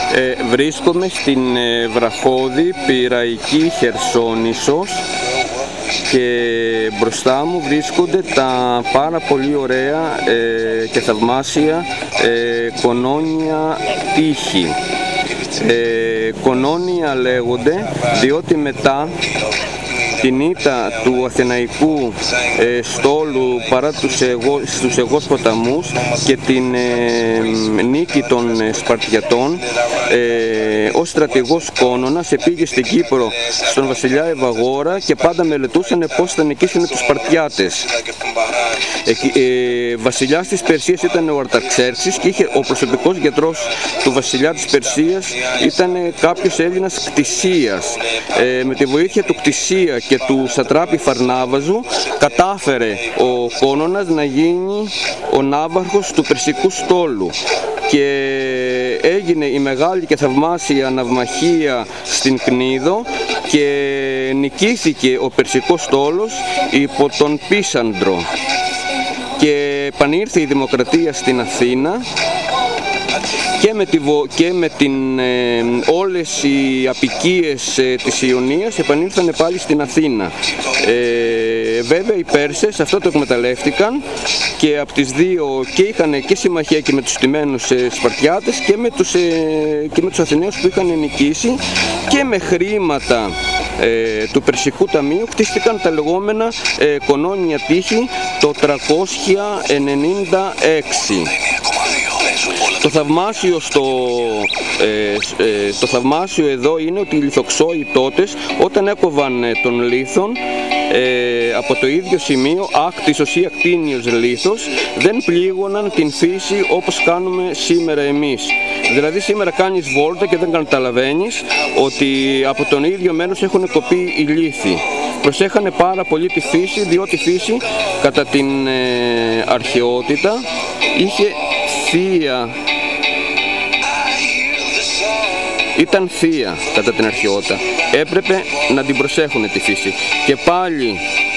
Βρίσκομαι στην βραχώδη Πειραϊκή Χερσόνησος και μπροστά μου βρίσκονται τα πάρα πολύ ωραία και θαυμάσια κονόνια τείχη. Κονόνια λέγονται διότι μετά την ήττα του Αθηναϊκού στόλου παρά στους Αιγώς ποταμούς και την νίκη των Σπαρτιατών, ο στρατηγός Κόνονας επήγε στην Κύπρο στον βασιλιά Ευαγόρα και πάντα μελετούσαν πώς θα νικήσουν τους Σπαρτιάτες. Βασιλιάς της Περσίας ήταν ο Αρταξέρξης και ο προσωπικός γιατρός του βασιλιά της Περσίας ήταν κάποιος Έλληνας Κτησίας. Με τη βοήθεια του Κτησία και του σατράπη Φαρνάβαζου κατάφερε ο Κόνονας να γίνει ο ναύαρχος του Περσικού στόλου και έγινε η μεγάλη και θαυμάσια ναυμαχία στην Κνίδο και νικήθηκε ο Περσικός στόλος υπό τον Πίσαντρο και επανήρθε η δημοκρατία στην Αθήνα και με όλες οι αποικίες της Ιωνίας επανήλθαν πάλι στην Αθήνα. Βέβαια οι Πέρσες αυτό το εκμεταλλεύτηκαν και από τις δύο και είχαν και συμμαχία και με τους τιμένους Σπαρτιάτες και με τους Αθηναίους που είχαν νικήσει και με χρήματα του Περσικού Ταμείου χτίστηκαν τα λεγόμενα κονόνια τείχη το 396. Το θαυμάσιο εδώ είναι ότι οι λιθοξόοι τότες όταν έκοβαν τον λίθον από το ίδιο σημείο άκτισος ή ακτίνιος λίθος δεν πλήγωναν την φύση όπως κάνουμε σήμερα εμείς. Δηλαδή σήμερα κάνεις βόλτα και δεν καταλαβαίνεις ότι από τον ίδιο μέρος έχουν κοπεί οι λίθοι. Προσέχανε πάρα πολύ τη φύση, διότι η φύση κατά την αρχαιότητα είχε θεία. Ήταν θεία κατά την αρχαιότητα. Έπρεπε να την προσέχουν τη φύση. Και πάλι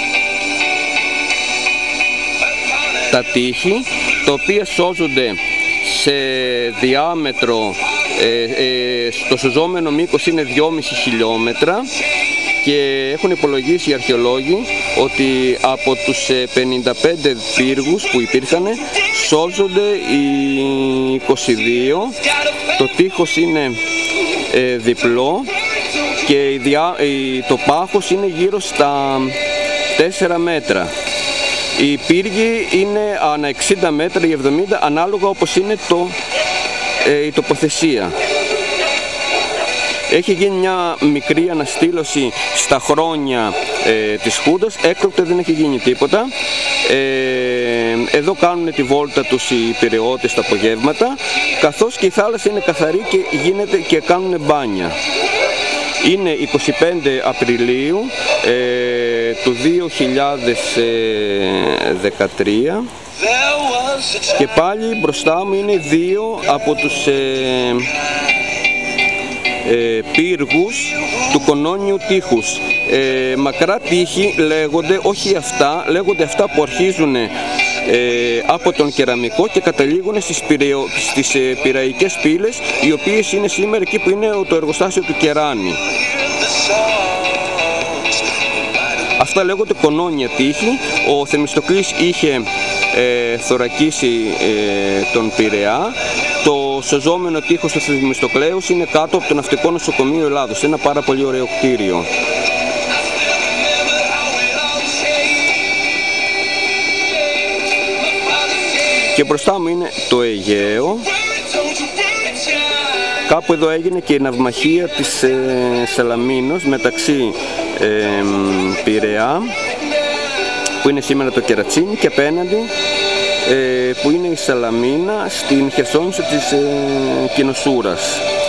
τα τείχη, τα οποία σώζονται σε διάμετρο, στο σωζόμενο μήκος είναι 2,5 χιλιόμετρα και έχουν υπολογίσει οι αρχαιολόγοι ότι από τους 55 πύργους που υπήρχαν σώζονται οι 22. Το τείχος είναι διπλό και το πάχος είναι γύρω στα 4 μέτρα. Οι πύργοι είναι ανά 60 μέτρα ή 70 ανάλογα όπως είναι η τοποθεσία. Έχει γίνει μια μικρή αναστήλωση στα χρόνια της Χούντας, έκτοτε δεν έχει γίνει τίποτα. Εδώ κάνουν τη βόλτα τους οι Πειραιώτες τα απογεύματα, καθώς και η θάλασσα είναι καθαρή και κάνουν μπάνια. Είναι 25 Απριλίου του 2013 και πάλι μπροστά μου είναι δύο από τους πύργους του κονόνιου τείχους. Μακρά τείχη λέγονται, όχι αυτά, λέγονται αυτά που αρχίζουν από τον κεραμικό και καταλήγουν στις πειραϊκές πύλες, οι οποίες είναι σήμερα εκεί που είναι το εργοστάσιο του Κεράνη. Αυτά λέγονται κονόνια τείχη. Ο Θεμιστοκλής είχε θωρακίσει τον Πειραιά. Το σωζόμενο τείχος του Θεμιστοκλέους είναι κάτω από το Ναυτικό Νοσοκομείο Ελλάδος, ένα πάρα πολύ ωραίο κτίριο. Και μπροστά μου είναι το Αιγαίο. Κάπου εδώ έγινε και η ναυμαχία της Σαλαμίνος μεταξύ Πειραιά, που είναι σήμερα το Κερατσίνι, και απέναντι που είναι η Σαλαμίνα στην Χερσόνησο της Κινοσούρας.